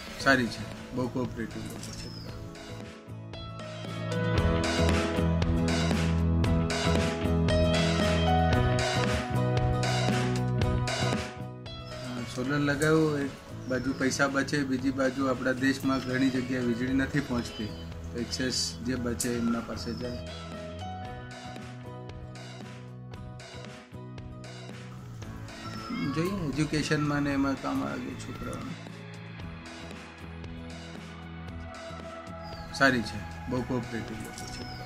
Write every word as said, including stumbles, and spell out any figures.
સારી છે, બહુ કોઓપરેટિવ લોકો છે બધા. સોલર લગાવ્યું, એક બાજુ પૈસા બચે, બીજી બાજુ આપણા દેશમાં ઘણી જગ્યાએ વીજળી નથી પહોંચતી, તો એક્સેસ જે બચે એમના પાસે જાય. જોઈએ એજ્યુકેશનમાં ને એમાં કામ આવે છોકરાઓને. સારી છે, બહુ કોઓપરેટિવ લોકો છે.